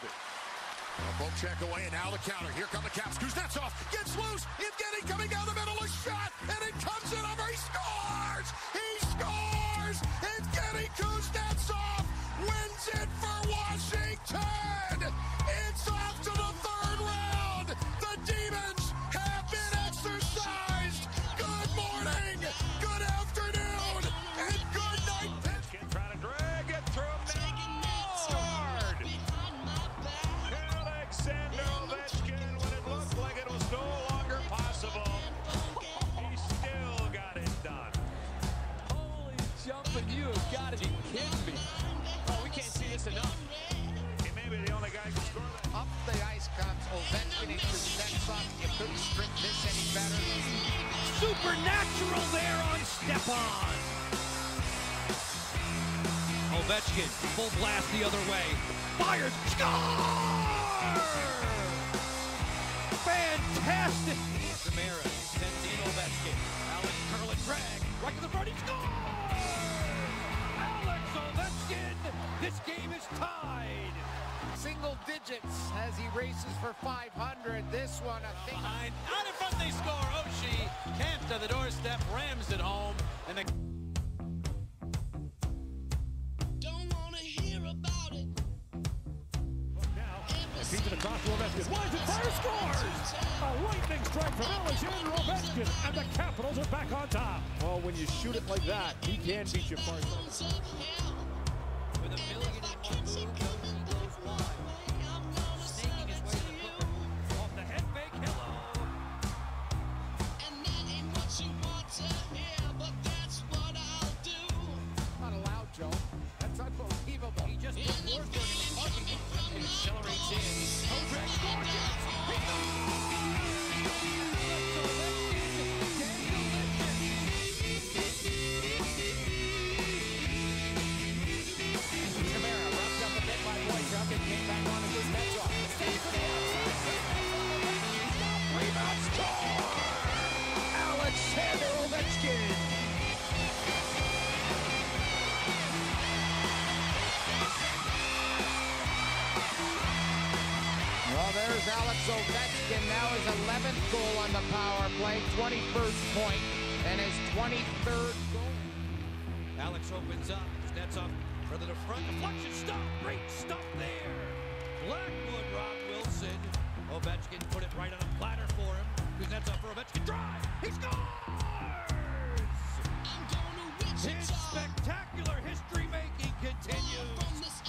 missed it. Both check away, and now the counter. Here come the Caps. Kuznetsov gets loose. Evgeny coming down the middle. A shot, and it comes in over. He scores! He scores! Evgeny Kuznetsov wins it for Washington! It's off to the third round! The Demons have been exercised! Good morning, good afternoon, and good night! Ovechkin trying to drag it through Alexander Ovechkin, when it looked like it was no longer possible, he still got it done. Holy jumping, you have got to be kidding me. Oh, we can't see this enough. He may be the only guy who can score that. Up the ice comes Ovechkin and Kuznetsov. You couldn't script this any better. Supernatural there on Stepan. Ovechkin, full blast the other way. Fires, score! Fantastic! Samara sends in Ovechkin. Alex Curlin drag, right to the front, he scores! Alex Ovechkin, this game is tied. Single digits as he races for 500. This one, I think. Behind, out in front, they score. Oshie, camped to the doorstep, rams it home, and the Keeps it across to Ovechkin. Winds it, fire, scores! A lightning strike from Alexander Ovechkin, and the Capitals are back on top. Well, when you shoot it like that, he can beat you far. with $1 million in one move, Oshie goes wide. Snaking his way to the Clipper. Off the head fake, hello. And that ain't what you want to hear, but that's what I'll do. Not allowed, Joe. That's unbelievable. He just put Forsberg in the parking lot and accelerates in. Kovac scores. Kamara wrapped up a bit by Boychuk and came back on to Kuznetsov. Stays to the outside. Rebound score! Alexander Ovechkin. Well, there's Alex Ovechkin. Now his 11th goal on the power play, 21st point, and his 23rd goal. Alex opens up. Kuznetsov further to front. Deflection stop. Great stop there. Blackwood, Rob Wilson. Ovechkin put it right on a platter for him. Kuznetsov for Ovechkin. Drive. He scores! I'm gonna reach His spectacular history making continues. from this